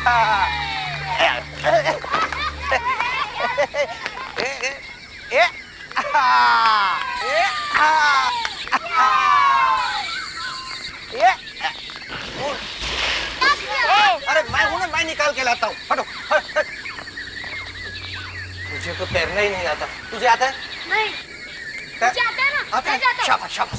अरे मैं हूं ना, मैं निकाल के लाता हूँ। हटो। तुझे तो तैरना ही नहीं आता। तुझे आता है? नहीं। तुझे आता है ना? आता है? शाबाश शाबाश।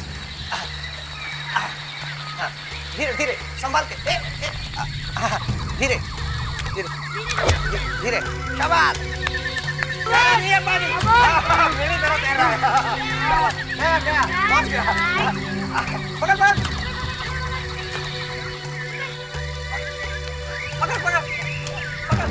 धीरे धीरे संभाल के। धीरे धीरे धीरे। शाबाश। ये पानी मेरी तरफ तैर रहा है। गया पहुंच गया। पकड़ पकड़ पकड़ पकड़ पकड़।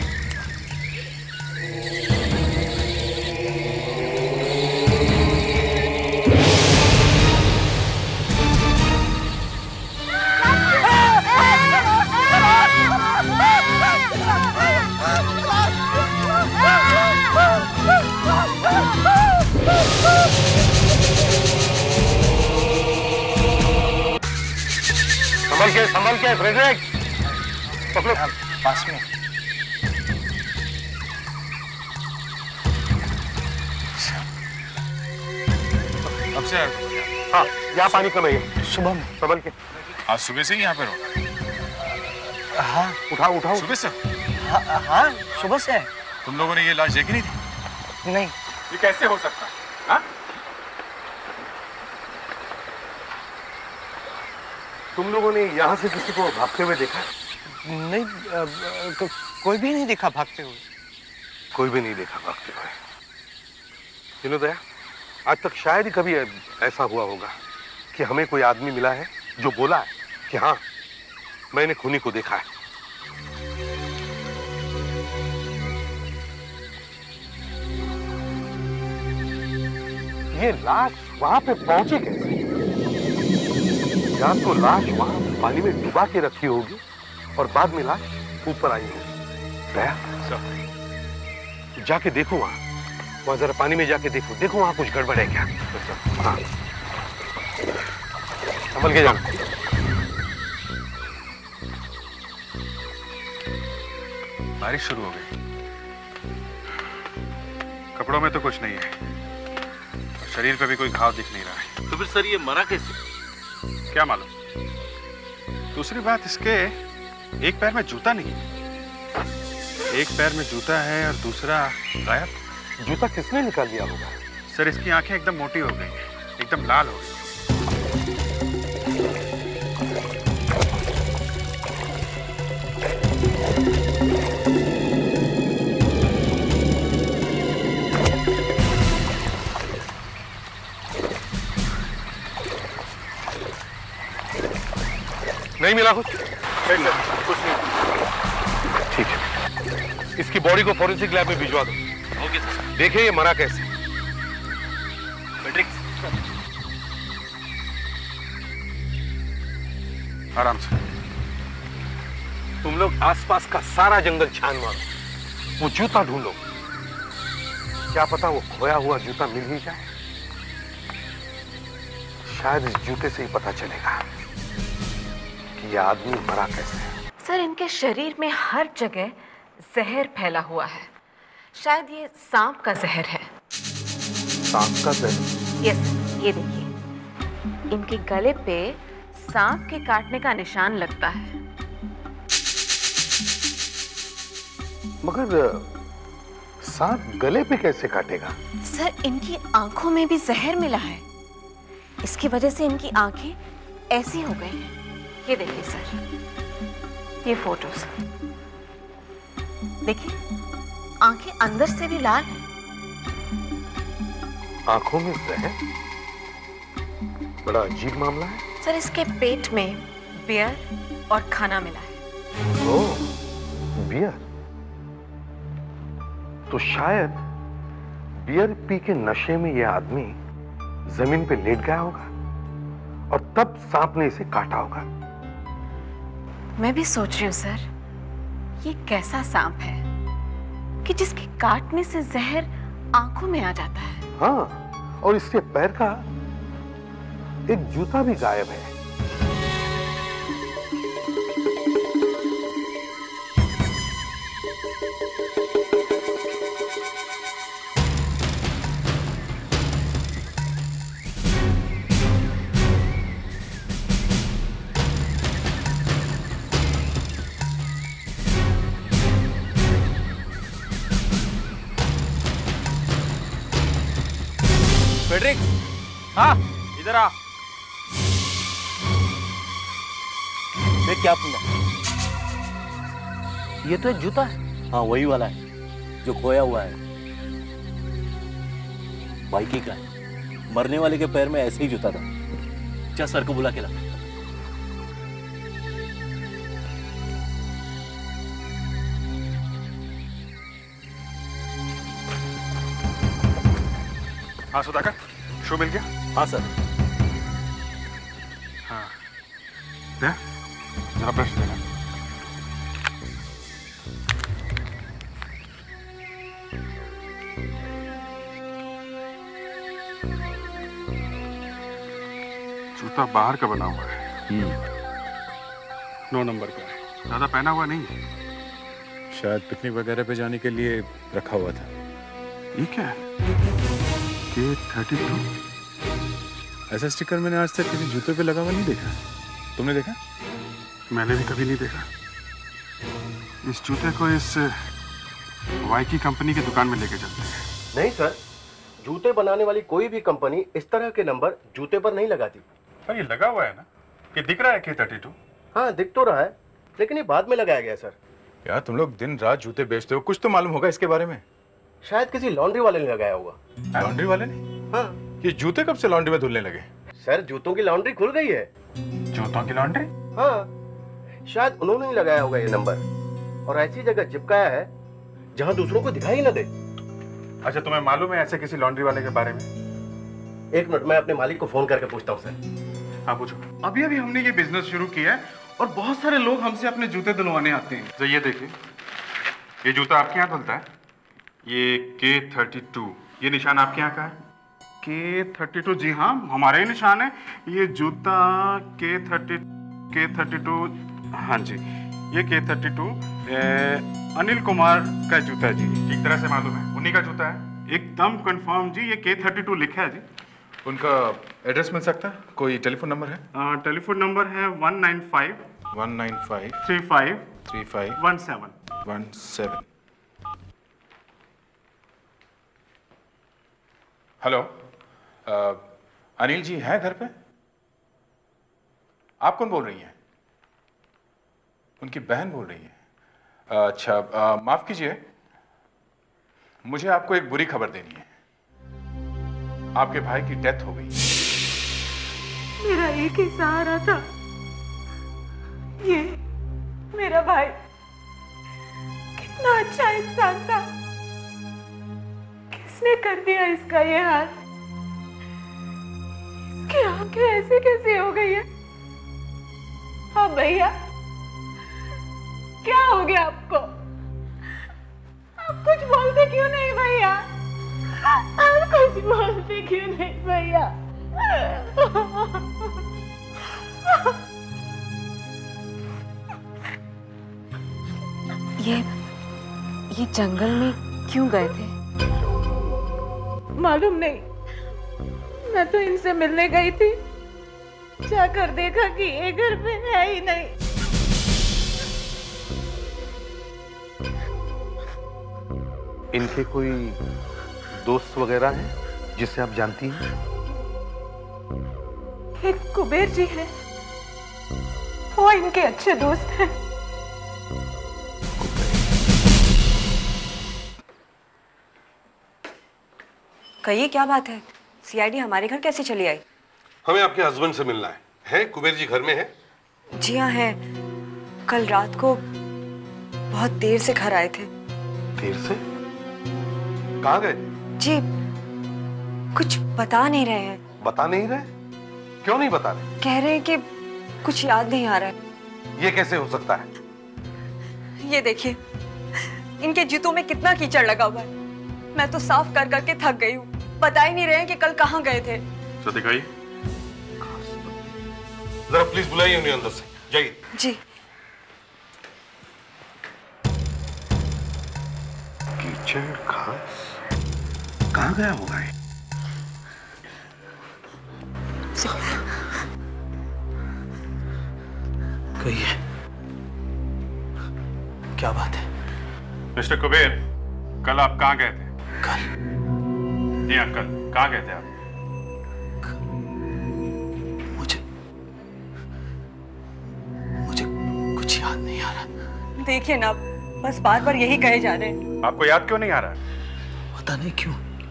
संभल के फ्रेडरिक, पकड़ो। पास में। अब से हाँ, यहाँ पानी कम है। सुबह में। संभल के। आज सुबह से ही यहाँ पे रहो? हाँ। उठाओ। सुबह से? हाँ, सुबह से है। तुम लोगों ने ये लाश देखी नहीं थी? नहीं। ये कैसे हो सकता है? हाँ? तुम लोगों ने यहाँ से किसी को भागते हुए देखा? नहीं, कोई भी नहीं दिखा भागते हुए। कोई भी नहीं देखा भागते हुए। दया, आज तक शायद ही कभी ऐसा हुआ होगा कि हमें कोई आदमी मिला है जो बोला है कि हाँ, मैंने खूनी को देखा है। ये लाश वहां पे पहुंची कैसे? या तो लाश वहां पानी में डुबा के रखी होगी और बाद में लाश ऊपर आई होगी। दया, जाके देखो वहां जरा पानी में जाके देखो वहां कुछ गड़बड़ है क्या? हाँ, संभल के जाना। बारिश शुरू हो गई। कपड़ों में तो कुछ नहीं है, शरीर पे भी कोई घाव दिख नहीं रहा है। तो फिर सर ये मरा कैसे? क्या मालूम। दूसरी बात, इसके एक पैर में जूता नहीं है। एक पैर में जूता है और दूसरा गायब। जूता किसने निकाल दिया होगा? सर, इसकी आंखें एकदम मोटी हो गई हैं, एकदम लाल हो गई। नहीं मिला कुछ? नहीं, कुछ नहीं। ठीक है, इसकी बॉडी को फॉरेंसिक लैब में भिजवा दो। Okay sir. देखिए ये मरा कैसे। मैट्रिक्स, आराम से। तुम लोग आसपास का सारा जंगल छान मारो, वो जूता ढूंढो। क्या पता वो खोया हुआ जूता मिल ही जाए। शायद इस जूते से ही पता चलेगा कि यह आदमी मरा कैसे है। सर, इनके शरीर में हर जगह जहर फैला हुआ है। शायद ये सांप का जहर है। सांप का जहर? यस, ये देखिए, इनके गले पे सांप के काटने का निशान लगता है। मगर सांप गले पे कैसे काटेगा? सर, इनकी आंखों में भी जहर मिला है। इसकी वजह से इनकी आंखें ऐसी हो गई हैं। ये देखिए सर, ये फोटोज देखिए, आंखें अंदर से भी लाल हैं। आंखों में जहर? बड़ा अजीब मामला है। सर, इसके पेट में बियर और खाना मिला है। Oh, beer? तो शायद बियर पी के नशे में यह आदमी जमीन पे लेट गया होगा और तब सांप ने इसे काटा होगा। मैं भी सोच रही हूँ सर, ये कैसा सांप है कि जिसके काटने से जहर आंखों में आ जाता है। हाँ, और इसके पैर का एक जूता भी गायब है। फ्रेडरिक, हाँ इधर आ। देख क्या पूछा? ये तो एक जूता है। हाँ वही वाला है जो खोया हुआ है। बाइकी का है। मरने वाले के पैर में ऐसे ही जूता था। क्या सर को बुला के ला। हाँ सुधाकर, शो मिल गया? हाँ सर। हाँ दे, जरा ब्रश देना। जूता बाहर का बना हुआ है। 9 नंबर का है। ज्यादा पहना हुआ नहीं है। शायद पिकनिक वगैरह पे जाने के लिए रखा हुआ था। ये क्या है? K32? ऐसा स्टिकर मैंने आज तक किसी जूते पे लगा हुआ नहीं देखा। तुमने देखा? मैंने भी कभी नहीं देखा। इस जूते को इस वाइकी कंपनी की दुकान में लेके चलते हैं। नहीं सर, जूते बनाने वाली कोई भी कंपनी इस तरह के नंबर जूते पर नहीं लगाती। पर ये लगा हुआ है ना, कि दिख रहा है K32? हाँ दिख तो रहा है, लेकिन ये बाद में लगाया गया सर। यार तुम लोग दिन रात जूते बेचते हो, कुछ तो मालूम होगा इसके बारे में। शायद किसी लॉन्ड्री वाले ने लगाया होगा। लॉन्ड्री वाले ने? हाँ। ये जूते कब से लॉन्ड्री में धुलने लगे? सर जूतों की लॉन्ड्री खुल गई है। जूतों की लॉन्ड्री? हाँ, शायद उन्होंने ही लगाया होगा ये नंबर, और ऐसी जगह चिपकाया है जहाँ दूसरों को दिखाई न दे। अच्छा, तुम्हें मालूम है ऐसे किसी लॉन्ड्री वाले के बारे में? एक मिनट, मैं अपने मालिक को फोन करके पूछता हूँ सर। हाँ पूछो। अभी अभी हमने ये बिजनेस शुरू किया है और बहुत सारे लोग हमसे अपने जूते धुलवाने आते हैं। तो ये देखिए, ये जूता आपके यहाँ धुलता है। ये K32, ये निशान आपके यहाँ का है? K32, जी हाँ, हमारे ही निशान है। ये जूता K32, हाँ जी, ये K32 अनिल कुमार का जूता है जी। ठीक तरह से मालूम है, उन्हीं का जूता है? एकदम कंफर्म जी, ये K32 लिखा है जी। उनका एड्रेस मिल सकता है? कोई टेलीफोन नंबर है? टेलीफोन नंबर है 195 35 17। हेलो, अनिल जी हैं घर पे? आप कौन बोल रही हैं? उनकी बहन बोल रही है। अच्छा, माफ कीजिए, मुझे आपको एक बुरी खबर देनी है। आपके भाई की डेथ हो गई। मेरा एक ही सहारा था, ये मेरा भाई। कितना अच्छा इंसान था, किसने कर दिया इसका ये हाल? इसकी आंखें ऐसे कैसे हो गई है? हाँ भैया, क्या हो गया आपको? आप कुछ बोलते क्यों नहीं भैया? आप कुछ बोलते क्यों नहीं भैया? ये जंगल में क्यों गए थे? मालूम नहीं, मैं तो इनसे मिलने गई थी, जाकर देखा कि ये घर पे है ही नहीं। इनके कोई दोस्त वगैरह हैं जिसे आप जानती हैं? एक कुबेर जी हैं, वो इनके अच्छे दोस्त हैं। कहिए क्या बात है? सीआईडी हमारे घर कैसे चली आई? हमें आपके हस्बैंड से मिलना है कुबेर जी घर में है? जी हाँ है। कल रात को बहुत देर से घर आए थे। देर से? कहाँ गए? जी कुछ बता नहीं रहे हैं। बता नहीं रहे? क्यों नहीं बता रहे? कह रहे हैं कि कुछ याद नहीं आ रहा है। ये कैसे हो सकता है? ये देखिए, इनके जूतों में कितना कीचड़ लगा हुआ है। मैं तो साफ कर करके थक गई हूँ। बता ही नहीं रहे हैं कि कल कहाँ गए थे। तो दिखाइए। जरा प्लीज बुलाइए उन्हें अंदर से। जाइए। जी। कीचड़ घास कहाँ गया होगा ये? कही है। क्या बात है? मिस्टर कुबेर, कल आप कहाँ गए थे? कल? जी हाँ, कल कहाँ गए थे आप? मुझे कुछ याद नहीं आ रहा। देखिए ना, बस बार बार यही कहे जा रहे हैं। आपको याद क्यों नहीं आ रहा? पता नहीं क्यों,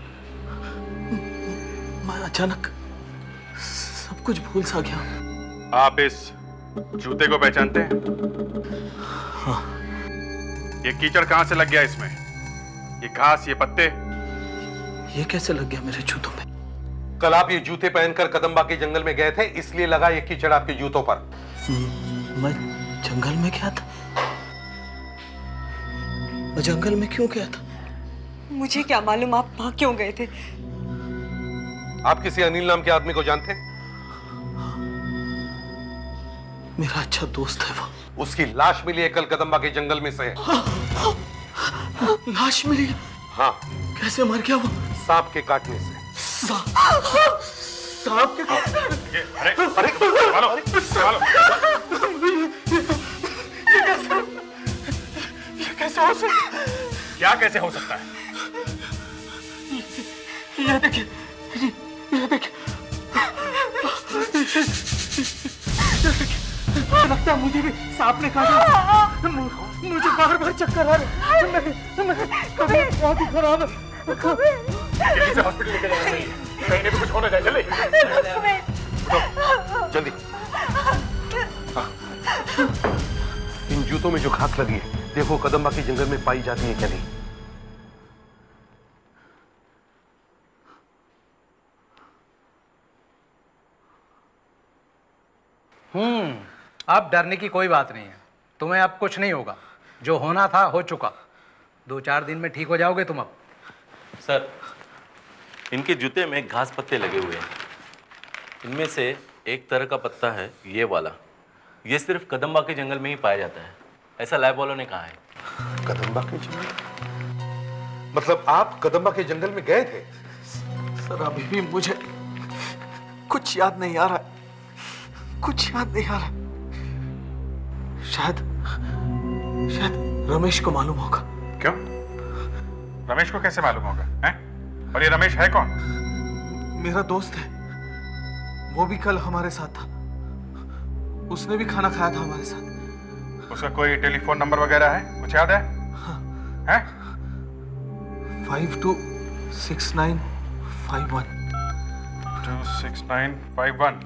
मैं अचानक सब कुछ भूल सा गया। आप इस जूते को पहचानते हैं? हाँ। ये कीचड़ कहाँ से लग गया इसमें? ये घास, ये पत्ते? ये कैसे लग गया मेरे जूतों पे? कल आप ये जूते पहनकर कदम्बा के जंगल में गए थे, इसलिए लगा ये कीचड़ आपके जूतों पर। मैं जंगल में गया था? मैं जंगल में क्यों गया था? मुझे क्या मालूम आप वहां क्यों गए थे। आप किसी अनिल नाम के आदमी को जानते हैं? मेरा अच्छा दोस्त है वो। उसकी लाश मिली है कल कदम्बा के जंगल में से। लाश मिली? हाँ। कैसे मर गया वो? सांप के काटने से। सांप के काटने? अरे ये कैसे हो सकता है? क्या कैसे हो सकता है? ये देखिए, ये देखिए, लगता है मुझे भी सांप ने काटा। मुझे बार-बार चक्कर आ रहे हैं। तबीयत बहुत ही खराब है। जल्दी से हॉस्पिटल लेकर जाना चाहिए, कहीं भी कुछ होना चाहिए। जल्दी जल्दी। इन जूतों में जो घास लगी है, देखो कदम्बा के जंगल में पाई जाती है क्या नहीं। अब डरने की कोई बात नहीं है। तुम्हें अब कुछ नहीं होगा। जो होना था हो चुका। 2-4 दिन में ठीक हो जाओगे तुम अब। सर, इनके जूते में घास पत्ते लगे हुए हैं। इनमें से एक तरह का पत्ता है ये वाला। ये सिर्फ कदम्बा के जंगल में ही पाया जाता है, ऐसा लैब वालों ने कहा है। कदम्बा के जंगल? मतलब आप कदम्बा के जंगल में गए थे? सर, अभी भी मुझे कुछ याद नहीं आ रहा। कुछ याद नहीं आ रहा। शायद रमेश को मालूम होगा। क्यों? रमेश को कैसे मालूम होगा? हैं? और ये रमेश है कौन? मेरा दोस्त है। वो भी कल हमारे साथ था। उसने भी खाना खाया था हमारे साथ। उसका कोई टेलीफोन नंबर वगैरह है? कुछ याद है? हाँ। हैं? 526951। 26951।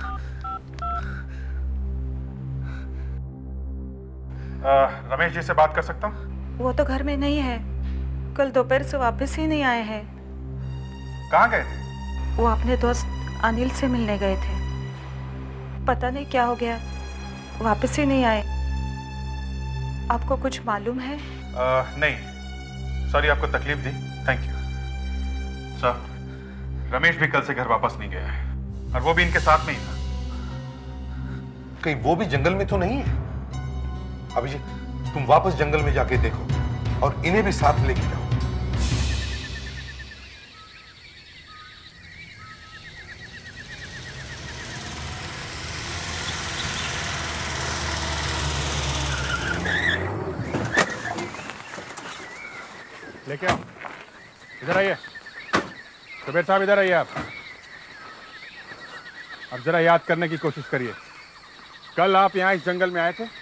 रमेश जी से बात कर सकता हूँ? वो तो घर में नहीं है। कल दोपहर से वापस ही नहीं आए हैं। कहाँ गए थे? वो अपने दोस्त अनिल से मिलने गए थे। पता नहीं क्या हो गया, वापस ही नहीं आए। आपको कुछ मालूम है? नहीं, सॉरी आपको तकलीफ दी। Thank you sir. रमेश भी कल से घर वापस नहीं गया है, और वो भी इनके साथ में ही था। कहीं वो भी जंगल में तो नहीं है? अभिजीत, तुम वापस जंगल में जाके देखो और इन्हें भी साथ लेके जाओ। लेके आओ। इधर आइए। कबीर साहब इधर आइए आप। अब जरा याद करने की कोशिश करिए, कल आप यहाँ इस जंगल में आए थे।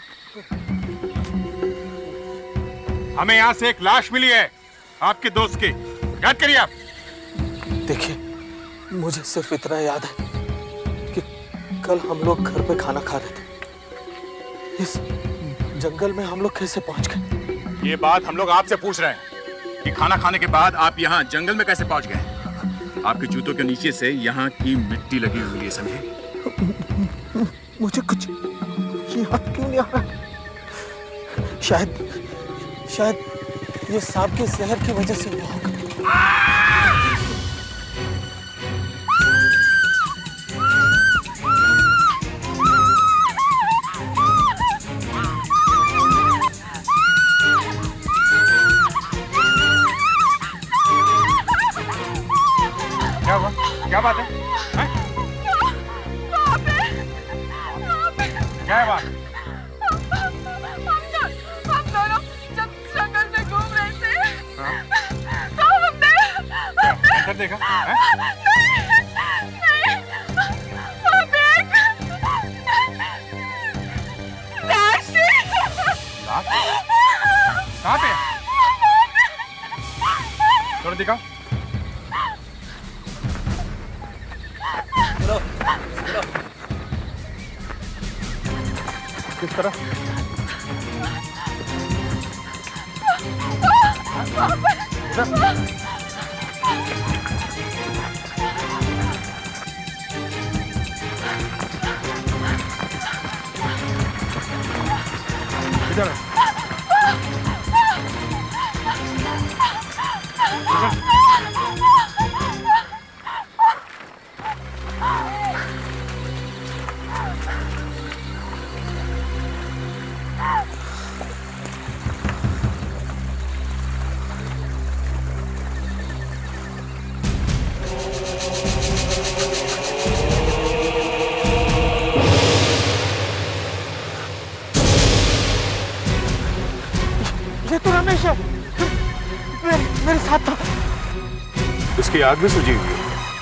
हमें यहाँ से एक लाश मिली है आपके दोस्त की, याद करिए आप। देखिए, मुझे सिर्फ इतना याद है कि कल हम लोग घर पे खाना खा रहे थे। इस जंगल में हम लोग कैसे पहुंच गए? ये बात हम लोग आपसे पूछ रहे हैं कि खाना खाने के बाद आप यहाँ जंगल में कैसे पहुंच गए? आपके जूतों के नीचे से यहाँ की मिट्टी लगी हुई है, समझे? मुझे कुछ याद क्यों नहीं आ रहा? शायद ये सांप के जहर की वजह से हुआ होगा। क्या बात है? क्या है बात? हम दोनों जब जंगल में घूम रहे थे तो हमने अंदर देखा? कहाँ पे? थोड़ा दिखाओ। किस तरह? इधर है। ये तो रमेश है, मेरे साथ था। उसकी आग भी सूझी हुई है।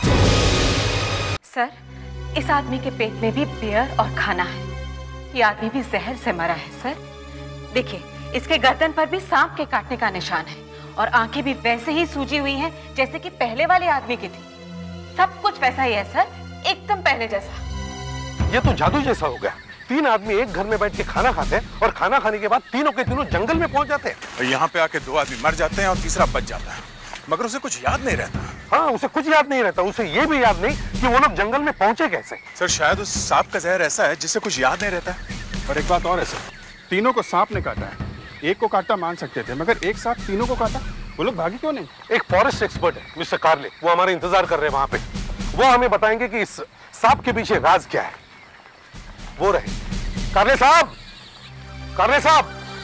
सर, इस आदमी के पेट में भी बियर और खाना है। ये आदमी भी जहर से मरा है सर। देखिए, इसके गर्दन पर भी सांप के काटने का निशान है और आंखें भी वैसे ही सूजी हुई हैं जैसे कि पहले वाले आदमी की थी। सब कुछ वैसा ही है सर, एकदम पहले जैसा। ये तो जादू जैसा हो गया। 3 आदमी एक घर में बैठ के खाना खाते हैं और खाना खाने के बाद तीनों के तीनों जंगल में पहुंच जाते हैं। और यहाँ पे आके 2 आदमी मर जाते हैं और तीसरा बच जाता है, मगर उसे कुछ याद नहीं रहता। हाँ, उसे कुछ याद नहीं रहता। उसे ये भी याद नहीं कि वो लोग जंगल में पहुंचे कैसे। सर, शायद उस सांप का जहर ऐसा है जिससे कुछ याद नहीं रहता। और एक बात और है सर, तीनों को सांप ने काटा है। एक को काटा मान सकते थे, मगर एक साथ तीनों को काटा, वो लोग भागे क्यों नहीं? एक फॉरेस्ट एक्सपर्ट है मिस्टर कार्ले, वो हमारे इंतजार कर रहे हैं वहां पे। वो हमें बताएंगे कि इस सांप के पीछे राज क्या है। वो रहे कार्ले साहब। कार्ले साहब।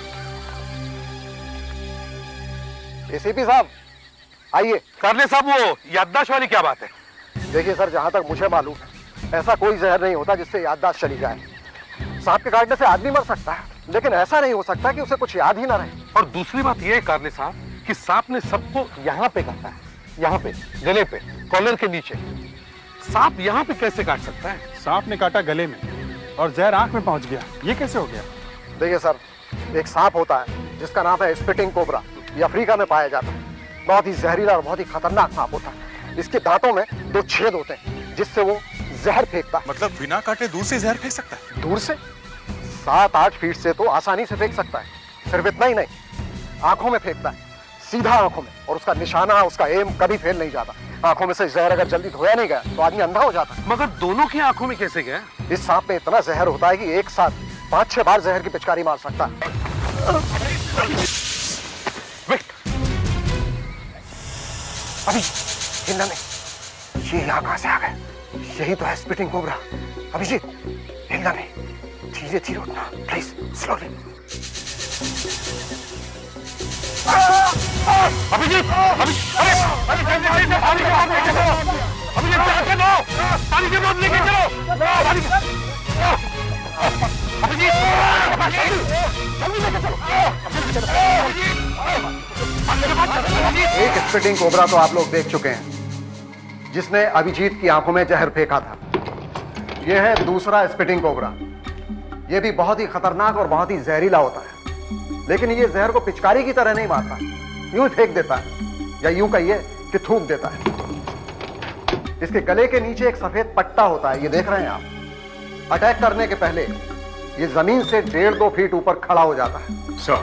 एसीपी साहब आइए। कार्ले साहब, वो याददाश्त वाली क्या बात है? देखिए सर, जहां तक मुझे मालूम है ऐसा कोई जहर नहीं होता जिससे याददाश्त चली जाए। सांप के काटने से आदमी मर सकता है, लेकिन ऐसा नहीं हो सकता कि उसे कुछ याद ही ना रहे। और दूसरी बात यह है कार्ले साहब कि सांप ने सबको यहाँ पे काटा है, यहाँ पे गले पे, कॉलर के नीचे। सांप यहाँ पे कैसे काट सकता है? सांप ने काटा गले में और जहर आंख में पहुंच गया, ये कैसे हो गया? देखिए सर, एक सांप होता है जिसका नाम है स्पिटिंग कोबरा, ये अफ्रीका में पाया जाता है। बहुत ही जहरीला और बहुत ही खतरनाक सांप होता है। इसके दांतों में 2 छेद होते हैं जिससे वो जहर फेंकता है। मतलब बिना काटे दूर से जहर फेंक सकता है? दूर से 7-8 फीट से तो आसानी से फेंक सकता है। सिर्फ इतना ही नहीं, आंखों में फेंकता है, सीधा आंखों में। और उसका निशाना, उसका एम कभी फेल नहीं जाता। आंखों में से जहर अगर जल्दी धोया नहीं गया तो आदमी अंधा हो जाता है। मगर दोनों की आंखों में कैसे गया? इस सांप में इतना जहर होता है कि एक साथ 5-6 बार जहर की पिचकारी मार सकता है। अभी हिलना नहीं। ये यहाँ कहाँ से आ गए? यही तो है स्पिटिंग कोबरा। अभिजीत, हिलना नहीं, धीरे धीरे उठना प्लीज, स्लोली। अभिजीत, पानी की बोतल लेके चलो। एक स्पिटिंग कोबरा तो आप लोग देख चुके हैं जिसने अभिजीत की आंखों में जहर फेंका था। यह है दूसरा स्पिटिंग कोबरा। यह भी बहुत ही खतरनाक और बहुत ही जहरीला होता है, लेकिन ये जहर को पिचकारी की तरह नहीं मारता, यूं फेंक देता है, या यूं कहिए कि थूक देता है। इसके गले के नीचे एक सफेद पट्टा होता है, ये देख रहे हैं आप। अटैक करने के पहले ये जमीन से 1.5-2 फीट ऊपर खड़ा हो जाता है।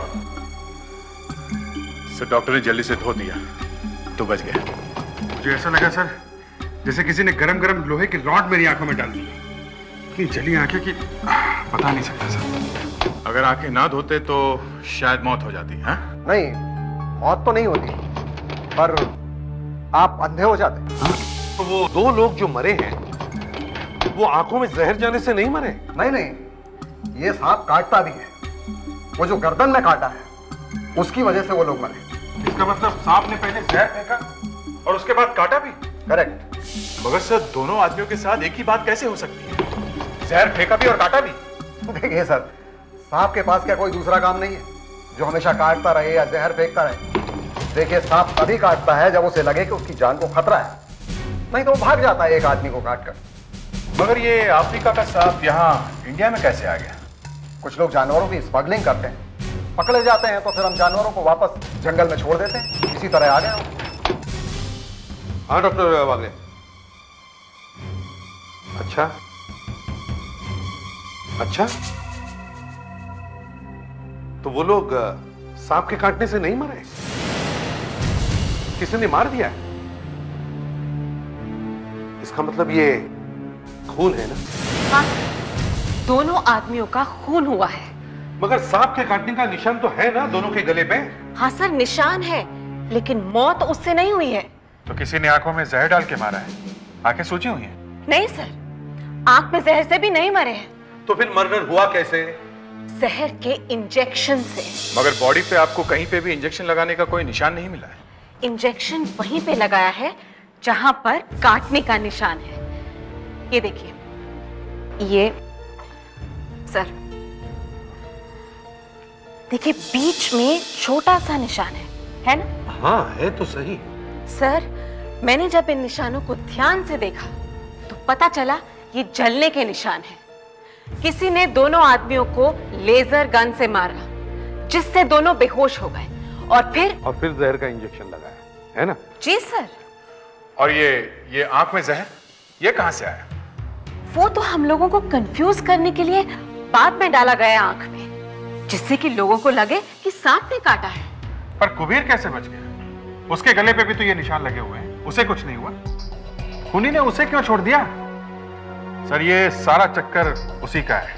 सर, डॉक्टर ने जल्दी से धो दिया तो बच गया। मुझे ऐसा लगा सर जैसे किसी ने गरम गरम लोहे की रॉड मेरी आंखों में डाल दी। इतनी जली आंखें कि बता नहीं सकता सर। अगर आंखें ना धोते तो शायद मौत हो जाती है। नहीं, मौत तो नहीं होती, पर आप अंधे हो जाते। तो वो 2 लोग जो मरे हैं वो आंखों में जहर जाने से नहीं मरे? नहीं, ये सांप काटता भी है। वो जो गर्दन में काटा है उसकी वजह से वो लोग मरे। इसका मतलब सांप ने पहले जहर फेंका और उसके बाद काटा भी? करेक्ट। मगर सर, दोनों आदमियों के साथ एक ही बात कैसे हो सकती है? जहर फेंका भी और काटा भी। देखिए सर, सांप के पास क्या कोई दूसरा काम नहीं है जो हमेशा काटता रहे या जहर फेंकता रहे? देखिए, सांप तभी काटता है जब उसे लगे कि उसकी जान को खतरा है, नहीं तो वो भाग जाता है एक आदमी को काटकर। मगर ये अफ्रीका का सांप यहाँ इंडिया में कैसे आ गया? कुछ लोग जानवरों की स्मगलिंग करते हैं, पकड़े जाते हैं तो फिर हम जानवरों को वापस जंगल में छोड़ देते हैं, इसी तरह आ गया। हाँ डॉक्टर वागले। अच्छा अच्छा, तो वो लोग सांप के काटने से नहीं मरे, किसी ने मार दिया है? इसका मतलब ये खून है ना? हाँ, दोनों आदमियों का खून हुआ है। मगर सांप के काटने का निशान तो है ना दोनों के गले पे? हाँ सर, निशान है, लेकिन मौत उससे नहीं हुई है। तो किसी ने आंखों में जहर डाल के मारा है? आंखें सूजी हुई हैं? नहीं सर, आंख में जहर से भी नहीं मरे हैं। तो फिर मर्डर हुआ कैसे? जहर के इंजेक्शन से। मगर बॉडी पे आपको कहीं पे भी इंजेक्शन लगाने का कोई निशान नहीं मिला है। इंजेक्शन वहीं पे लगाया है जहां पर काटने का निशान है। ये देखिए, ये सर देखिए, बीच में छोटा सा निशान है ना? हाँ है तो सही। सर, मैंने जब इन निशानों को ध्यान से देखा तो पता चला ये जलने के निशान हैं। किसी ने दोनों आदमियों को लेजर गन से मारा, जिससे दोनों बेहोश हो गए, और फिर जहर का इंजेक्शन लगाया, है ना? जी सर। और ये आंख में जहर, ये कहां से आया? वो तो हम लोगों को कंफ्यूज करने के लिए बाद में डाला गया आंख में, जिससे कि लोगों को लगे कि सांप ने काटा है। पर कुबेर कैसे बच गया? उसके गले पे भी तो ये निशान लगे हुए हैं, उसे कुछ नहीं हुआ। खूनी ने उसे क्यों छोड़ दिया? सर, ये सारा चक्कर उसी का है।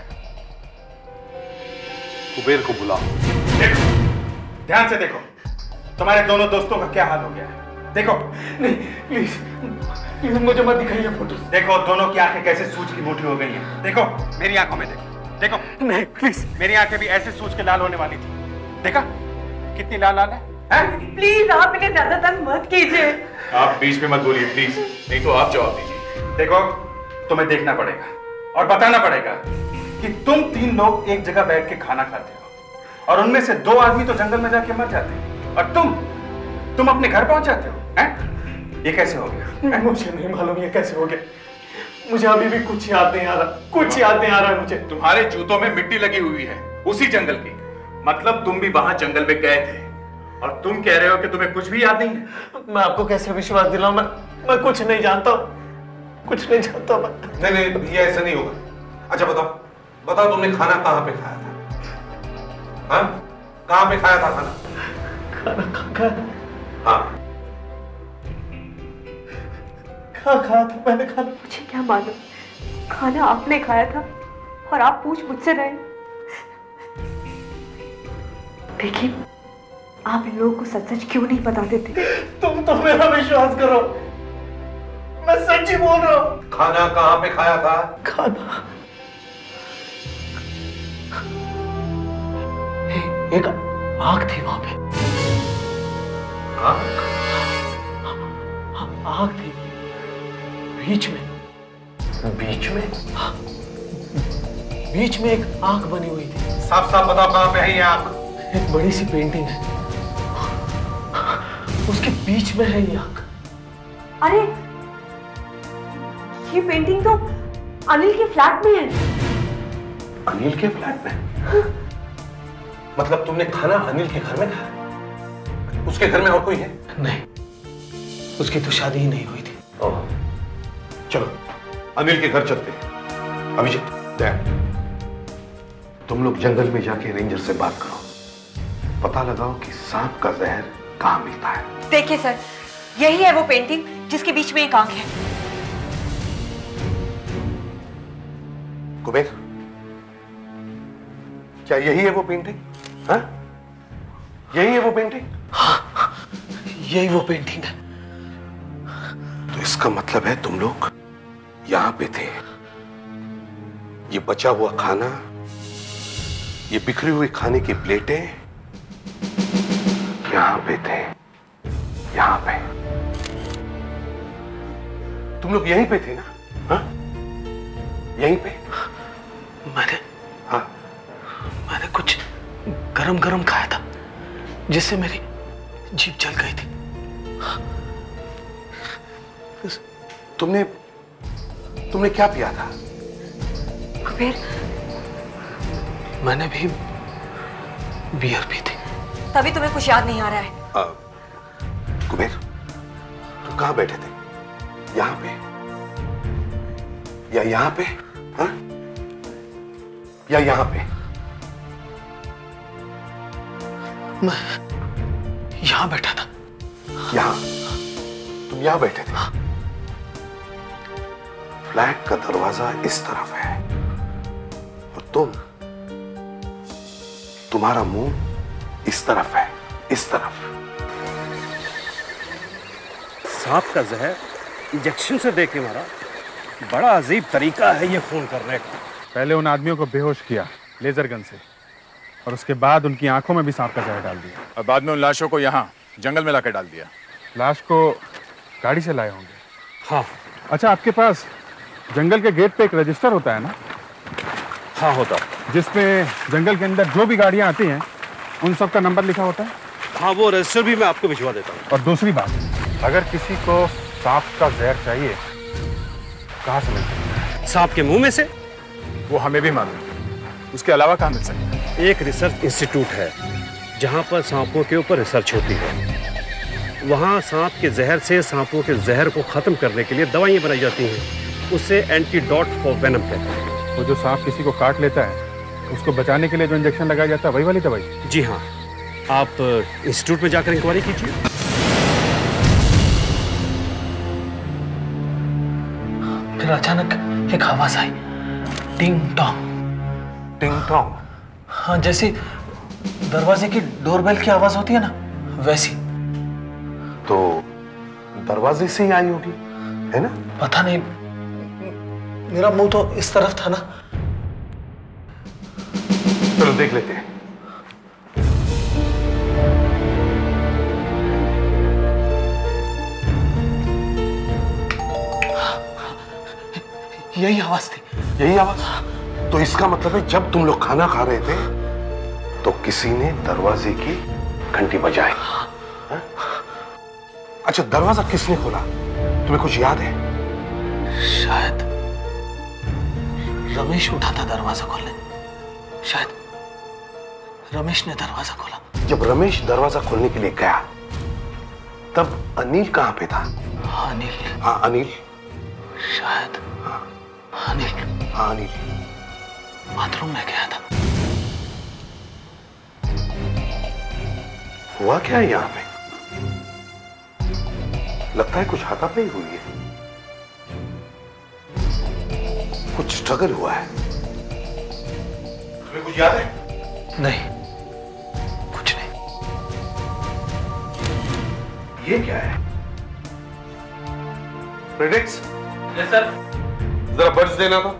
कुबेर को बुलाओ। देखो, ध्यान से देखो, तुम्हारे दोनों दोस्तों का क्या हाल हो गया है। देखो। नहीं, प्लीज प्लीज मुझे मत दिखाइए फोटो। देखो, दोनों की आंखें कैसे सूज की मोटी हो गई हैं। देखो, मेरी आंखों में देखो। देखो। नहीं प्लीज। मेरी आंखें भी ऐसे सूज के लाल होने वाली थी। देखा कितनी लाल लाल है? प्लीज आप इन्हें ज्यादा तंग मत कीजिए। आप बीच में मत बोलिए प्लीज, नहीं तो आप जवाब दीजिए। देखो, तुम्हें देखना पड़ेगा और बताना पड़ेगा कि तुम तीन लोग एक जगह बैठ के खाना खाते हो, और उनमें से दो आदमी तो जंगल में जाके मर जाते हैं, और तुम अपने घर पहुंच जाते हो। हैं? ये कैसे हो गया? मुझे नहीं मालूम ये कैसे हो गया। मुझे अभी भी कुछ याद नहीं आ रहा, कुछ याद नहीं आ रहा है मुझे। तुम्हारे जूतों में मिट्टी लगी हुई है, उसी जंगल की। मतलब तुम भी वहां जंगल में गए थे, और तुम कह रहे हो कि तुम्हें कुछ भी याद नहीं है? मैं आपको कैसे विश्वास दिलाऊं? मैं कुछ नहीं जानता, कुछ नहीं जानता मैं। नहीं भैया, ऐसा नहीं होगा। अच्छा बताओ तुमने खाना कहाँ पे खाया था? हाँ, कहाँ पे खाया था खाना? खाना हाँ, खाया था मैंने खाना। मुझे क्या मालूम, खाना आपने खाया था और आप पूछ मुझसे रहे। देखिए, आप इन लोगों को सच सच क्यों नहीं बता देते? तुम तो मेरा विश्वास करो, मैं सच ही बोल रहा हूँ। खाना कहाँ पे खाया था? खाना एक आग थी वहां पे। आग थी बीच में बीच में एक आंख बनी हुई थी। साफ साफ बताओ कहाँ पे है ये आंख? एक बड़ी सी पेंटिंग है, उसके बीच में है ये आंख। अरे, ये पेंटिंग तो अनिल के फ्लैट में है। अनिल के फ्लैट में? मतलब तुमने खाना अनिल के घर में खाया? उसके घर में और कोई है? नहीं, उसकी तो शादी ही नहीं हुई थी। ओह, चलो अनिल के घर चलते हैं। अभिजीत, दया, तुम लोग जंगल में जाके रेंजर से बात करो, पता लगाओ कि सांप का जहर कहाँ मिलता है। देखिए सर, यही है वो पेंटिंग जिसके बीच में एक आंख है। कुबेर, क्या यही है वो पेंटिंग? हाँ? यही है वो पेंटिंग? हाँ, यही वो पेंटिंग है। तो इसका मतलब है तुम लोग यहां पे थे। ये बचा हुआ खाना, ये बिखरी हुई खाने की प्लेटें यहां पे थे, यहां पे। तुम लोग यहीं पे थे ना? हाँ, यहीं पे? मैंने कुछ गरम गरम खाया था जिससे मेरी जीभ जल गई थी। तुमने क्या पिया था? कुबेर, मैंने भी बियर पी थी। तभी तुम्हें कुछ याद नहीं आ रहा है। कुबेर, तुम कहाँ बैठे थे? यहाँ पे या यहाँ पे? हाँ? या यहाँ पे? मैं यहाँ बैठा था। यहाँ? तुम यहाँ बैठे थे? फ्लैट का दरवाजा इस तरफ है और तुम्हारा मुंह इस तरफ है, इस तरफ। सांप का जहर इंजेक्शन से देके मारा, बड़ा अजीब तरीका है ये खून करने का। पहले उन आदमियों को बेहोश किया लेजर गन से और उसके बाद उनकी आंखों में भी सांप का जहर डाल दिया और बाद में उन लाशों को यहाँ जंगल में लाकर डाल दिया। लाश को गाड़ी से लाए होंगे। हाँ। अच्छा, आपके पास जंगल के गेट पे एक रजिस्टर होता है ना? हाँ, होता। जिसमें जंगल के अंदर जो भी गाड़ियाँ आती हैं उन सब का नंबर लिखा होता है? हाँ, वो रजिस्टर भी मैं आपको भिजवा देता हूँ। और दूसरी बात, अगर किसी को सांप का जहर चाहिए कहाँ से मिलता है? सांप के मुंह में से? वो हमें भी मालूम है, उसके अलावा कहाँ मिल सकता है? एक रिसर्च इंस्टीट्यूट है जहाँ पर सांपों के ऊपर रिसर्च होती है। वहाँ सांप के जहर से सांपों के जहर को खत्म करने के लिए दवाइयाँ बनाई जाती हैं। उसे एंटीडोट फॉर वेनम कहते हैं। वो जो सांप किसी को काट लेता है उसको बचाने के लिए जो इंजेक्शन लगाया जाता है वही वाली दवाई? जी हाँ, आप इंस्टीट्यूट में जाकर इंक्वायरी कीजिए। फिर अचानक एक आवाज आई, टिंग टोंग। टिंग टोंग? हाँ, जैसे दरवाजे की डोरबेल की आवाज होती है ना, वैसी। तो दरवाजे से ही आई होगी, है ना? पता नहीं, मेरा मुंह तो इस तरफ था ना। चलो देख लेते हैं। यही आवाज थी। यही आवाज? तो इसका मतलब है जब तुम लोग खाना खा रहे थे तो किसी ने दरवाजे की घंटी बजाई। अच्छा, दरवाजा किसने खोला? तुम्हें कुछ याद है? शायद रमेश उठा था दरवाजा खोलने। शायद रमेश ने दरवाजा खोला। जब रमेश दरवाजा खोलने के लिए गया तब अनिल कहां पे था? अनिल? हाँ, अनिल। शायद अनिल। हाँ, अनिल बाथरूम में गया था। हुआ क्या है यहाँ पे? लगता है कुछ हाथापाई हुई है, कुछ स्ट्रगल हुआ है। तुम्हें कुछ याद है? नहीं, कुछ नहीं। ये क्या है? प्रेडिक्स? Yes sir. जरा बर्ड्स देना था।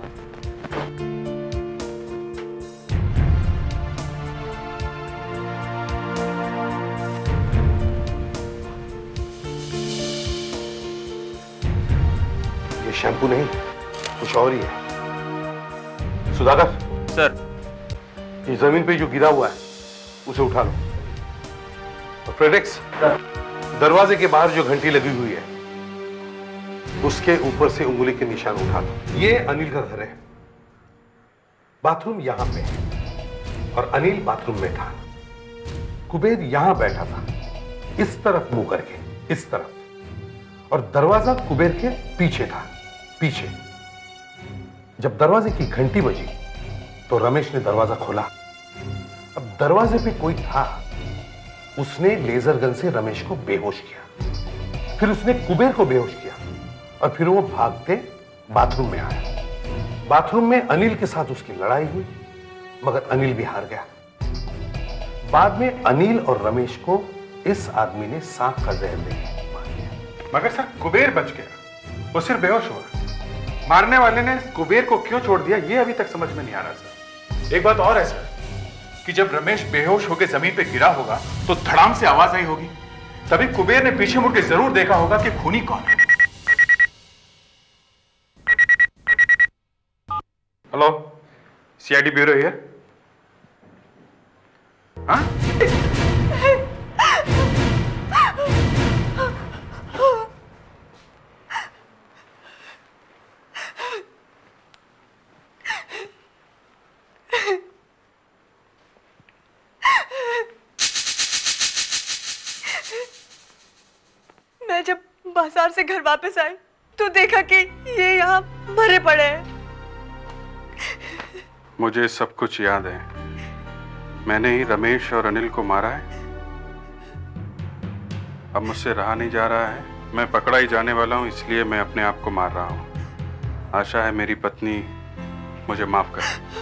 ये शैम्पू नहीं, कुछ और ही है। सुधाकर सर, ये जमीन पे जो गिरा हुआ है उसे उठा लो। और फ्रेडेक्स, दरवाजे के बाहर जो घंटी लगी हुई है उसके ऊपर से उंगली के निशान उठा लो। ये अनिल का घर है। बाथरूम यहां पे है और अनिल बाथरूम में था। कुबेर यहां बैठा था, इस तरफ मुंह करके, इस तरफ, और दरवाजा कुबेर के पीछे था, पीछे। जब दरवाजे की घंटी बजी तो रमेश ने दरवाजा खोला। अब दरवाजे पे कोई था, उसने लेजर गन से रमेश को बेहोश किया, फिर उसने कुबेर को बेहोश किया और फिर वो भागते बाथरूम में आया। बाथरूम में अनिल के साथ उसकी लड़ाई हुई, मगर अनिल भी हार गया। बाद में अनिल और रमेश को इस आदमी ने सांप का जहर देके मार दिया। मगर सर, कुबेर बच गया, वो सिर्फ बेहोश हुआ। मारने वाले ने कुबेर को क्यों छोड़ दिया ये अभी तक समझ में नहीं आ रहा सर। एक बात और है सर, कि जब रमेश बेहोश होकर जमीन पे गिरा होगा तो धड़ाम से आवाज आई होगी, तभी कुबेर ने पीछे मुड़ के जरूर देखा होगा कि खूनी कौन है। Hello, CID bureau here. हाँ? मैं जब बाजार से घर वापस आई तो देखा कि ये यहाँ मरे पड़े हैं। मुझे सब कुछ याद है। मैंने ही रमेश और अनिल को मारा है। अब मुझसे रहा नहीं जा रहा है। मैं पकड़ा ही जाने वाला हूँ, इसलिए मैं अपने आप को मार रहा हूँ। आशा है मेरी पत्नी मुझे माफ करे।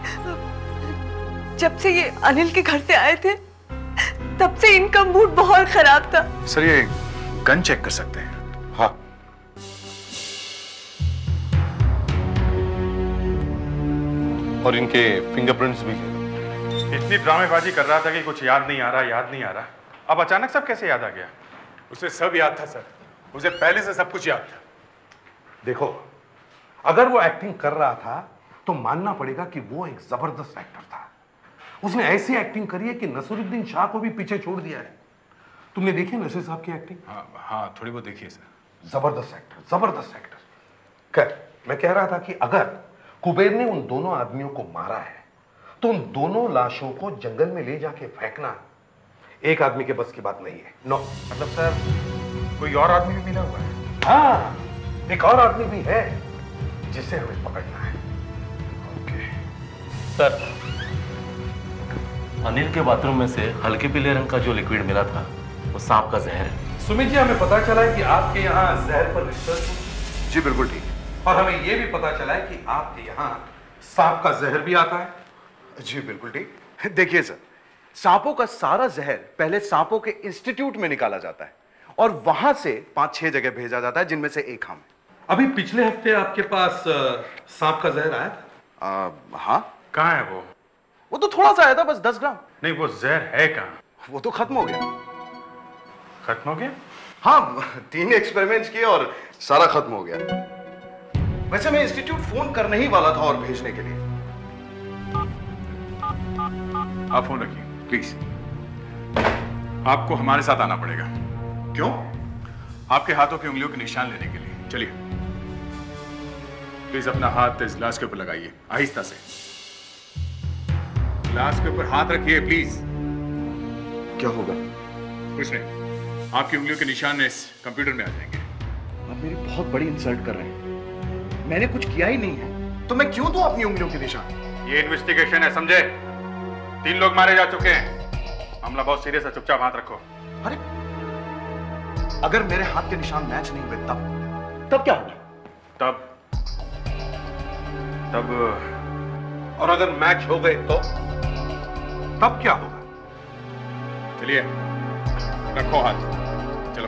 जब से ये अनिल के घर से आए थे तब से इनका मूड बहुत खराब था। सर ये गन चेक कर सकते हैं? हाँ। और इनके फिंगरप्रिंट्स भी हैं। इतनी ड्रामेबाजी कर रहा था कि कुछ याद नहीं आ रहा। अब अचानक सब कैसे याद आ गया? उसे सब याद था सर, उसे पहले से सब कुछ याद था। देखो, अगर वो एक्टिंग कर रहा था तो मानना पड़ेगा कि वो एक जबरदस्त एक्टर था। उसने ऐसी एक्टिंग करी है कि नसीरुद्दीन शाह को भी पीछे छोड़ दिया है। तुमने देखी नसीर साहब की एक्टिंग? हाँ, थोड़ी बहुत देखी है सर। जबरदस्त एक्टर। खैर, मैं कह रहा था कि अगर कुबेर ने उन दोनों आदमियों को मारा है तो उन दोनों लाशों को जंगल में ले जाके फेंकना एक आदमी के बस की बात नहीं है। नो, मतलब सर कोई और आदमी भी मिला हुआ है? हाँ, एक और आदमी भी है जिसे हमें पकड़ना है। ओके सर, अनिल के बाथरूम में से हल्के पीले रंग का जो लिक्विड मिला था वो सांप का जहर है। सुमित जी, हमें पता चला है कि आपके यहाँ जहर पर रिसर्च। जी बिल्कुल ठीक। और हमें यह भी पता चला है कि आपके यहाँ सांप का जहर भी आता है। जी बिल्कुल ठीक। देखिए सर, सांपों का सारा जहर पहले सांपों के इंस्टीट्यूट में निकाला जाता है और वहां से 5-6 जगह भेजा जाता है, जिनमें से एक हम। अभी पिछले हफ्ते आपके पास सांप का जहर आया था? हाँ। कहाँ है वो तो थोड़ा सा आया था, बस 10 ग्राम। नहीं, वो जहर है कहाँ? वो तो खत्म हो गया। खत्म हो गया? हाँ, 3 एक्सपेरिमेंट्स किए और सारा खत्म हो गया। वैसे मैं इंस्टीट्यूट फोन करने ही वाला था और भेजने के लिए। आप फोन रखिए प्लीज। आपको हमारे साथ आना पड़ेगा। क्यों? आपके हाथों की उंगलियों के निशान लेने के लिए। चलिए प्लीज अपना हाथ इस ग्लास के ऊपर लगाइए, आहिस्ता से। ग्लास के ऊपर हाथ रखिए प्लीज। क्या होगा? कुछ नहीं, आपकी उंगलियों के निशान इस कंप्यूटर में आ जाएंगे। आप मेरी बहुत बड़ी इंसल्ट कर रहे हैं। मैंने कुछ किया ही नहीं है, तो मैं क्यों दूं अपनी उंगलियों के निशान? ये इन्वेस्टिगेशन है, समझे? 3 लोग मारे जा चुके हैं। मामला बहुत सीरियस है, चुपचाप हाथ रखो। अरे, अगर मेरे हाथ के निशान मैच नहीं हुए तब क्या होगा? तब और अगर मैच हो गए तो तब क्या होगा? चलिए रखो हाथ, चलो।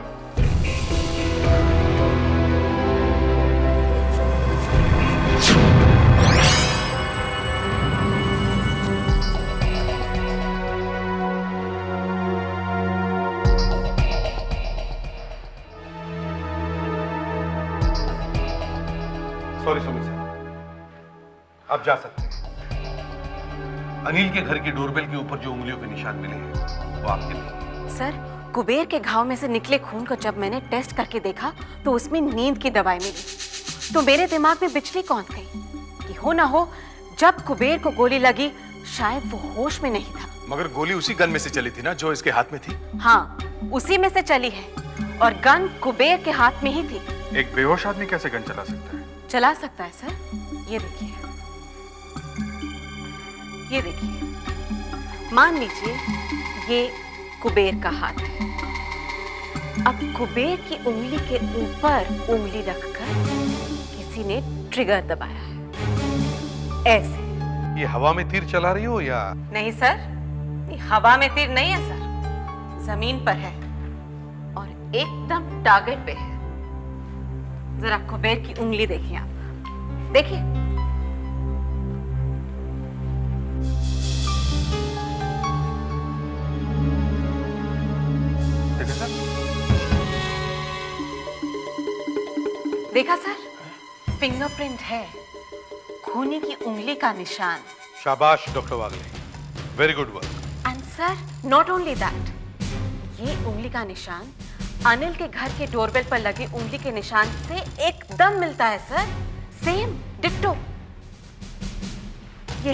सॉरी सुमित सर, आप जा सकते हैं। अनिल के घर की डोरबेल के ऊपर जो उंगलियों के निशान मिले हैं वो आपके लिए। सर, कुबेर के घाव में से निकले खून को जब मैंने टेस्ट करके देखा तो उसमें नींद की दवाई मिली। तो मेरे दिमाग में बिजली कौन गई कि हो ना हो जब कुबेर को गोली लगी शायद वो होश में नहीं था। मगर गोली उसी गन में से चली थी ना जो इसके हाथ में थी? हाँ, उसी में से चली है और गन कुबेर के हाथ में ही थी। एक बेहोश आदमी कैसे गन चला सकता है? चला सकता है सर, ये देखिए, ये देखिए, मान लीजिए ये कुबेर का हाथ है। अब कुबेर की उंगली के ऊपर उंगली रखकर किसी ने ट्रिगर दबाया है, ऐसे। ये हवा में तीर चला रही हो या? नहीं सर, ये हवा में तीर नहीं है सर, जमीन पर है और एकदम टारगेट पे है। जरा कुबेर की उंगली देखिए आप, देखिए। देखा सर, फिंगरप्रिंट है, खूनी की उंगली का निशान। शाबाश doctor Wagle, very good work. And sir, not only that, ये उंगली का निशान अनिल के घर के डोरबेल पर लगे उंगली के निशान से एकदम मिलता है सर, सेम डिट्टो। ये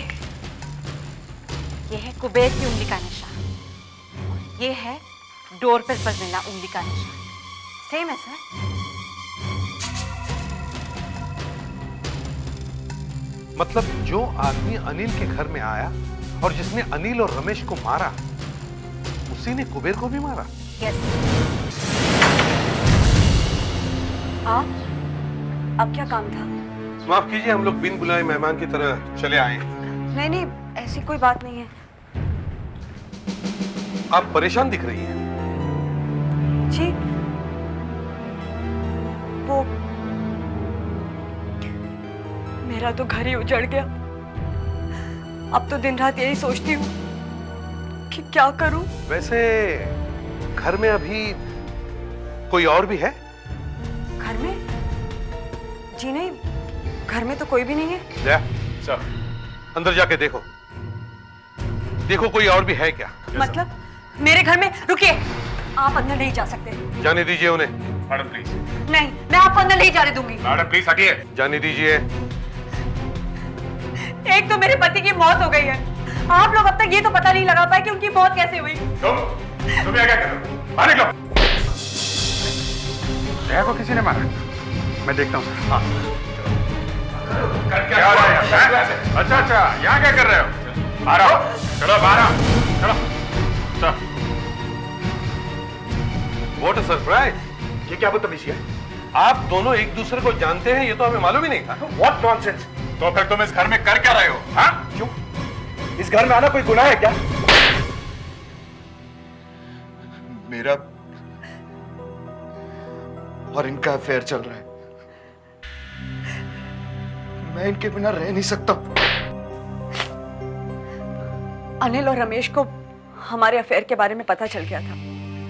है कुबेर की उंगली का निशान, ये है डोरबेल पर मिला उंगली का निशान, सेम है सर। मतलब जो आदमी अनिल के घर में आया और जिसने अनिल और रमेश को मारा, उसी ने कुबेर को भी मारा? यस। अब क्या काम था? माफ कीजिए, हम लोग बिन बुलाए मेहमान की तरह चले आए हैं। नहीं, ऐसी कोई बात नहीं है। आप परेशान दिख रही हैं। जी, वो मेरा तो घर ही उजड़ गया। अब तो दिन रात यही सोचती हूँ कि क्या करूं। वैसे घर में अभी कोई और भी है? घर में? जी नहीं, घर में तो कोई भी नहीं है। जा, सर, अंदर जाके देखो, देखो कोई और भी है क्या। मतलब मेरे घर में? रुकिए, आप अंदर नहीं जा सकते। जाने दीजिए उन्हें। Madam please. नहीं, मैं आपको अंदर नहीं जाने दूंगी। मैडम प्लीज हटिए। जाने दीजिए। एक तो मेरे पति की मौत हो गई है, आप लोग अब तक ये तो पता नहीं लगा पाए कि उनकी मौत कैसे हुई। तुम यहाँ क्या कर रहे हो? बाहर निकलो। जया को किसी ने मारा? मैं देखता हूँ। हाँ। क्या हो रहा है यहाँ? अच्छा, यहाँ क्या कर रहे हो? बाहर आओ, चलो बाहर आओ, चलो। What a surprise! ये क्या बदतमीजी है? आप दोनों एक दूसरे को जानते हैं, ये तो हमें मालूम ही नहीं था। What nonsense! तो फिर तुम इस घर में कर क्या रहे हो? हाँ? क्यों? इस घर में आना कोई गुनाह है क्या? मेरा और इनका अफेयर चल रहा है। मैं इनके बिना रह नहीं सकता। अनिल और रमेश को हमारे अफेयर के बारे में पता चल गया था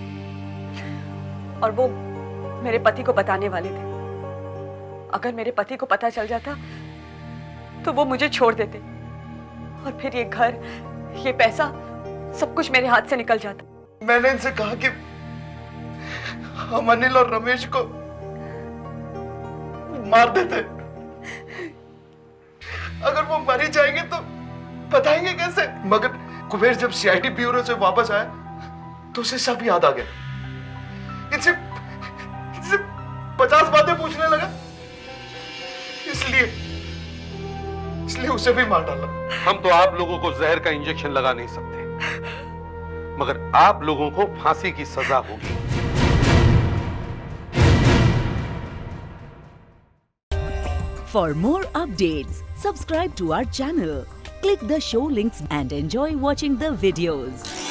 और वो मेरे पति को बताने वाले थे। अगर मेरे पति को पता चल जाता तो वो मुझे छोड़ देते और फिर ये घर, ये पैसा, सब कुछ मेरे हाथ से निकल जाता। मैंने इनसे कहा कि हम अनिल और रमेश को मार देते। अगर वो मर ही जाएंगे तो बताएंगे कैसे? मगर कुबेर जब सीआईडी ब्यूरो से वापस आया तो उसे सब याद आ गया। इनसे 50 बातें पूछने लगा, इसलिए उसे भी मार डाला। हम तो आप लोगों को जहर का इंजेक्शन लगा नहीं सकते, मगर आप लोगों को फांसी की सजा होगी। For more updates, subscribe to our channel, click the show links and enjoy watching the videos.